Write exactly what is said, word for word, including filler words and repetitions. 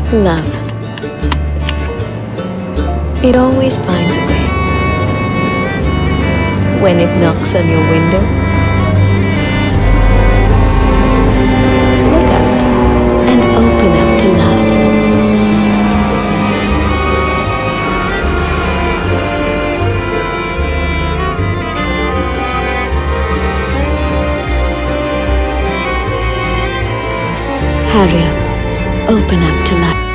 Love. It always finds a way. When it knocks on your window, look out and open up to love. Hurry up, open up to love.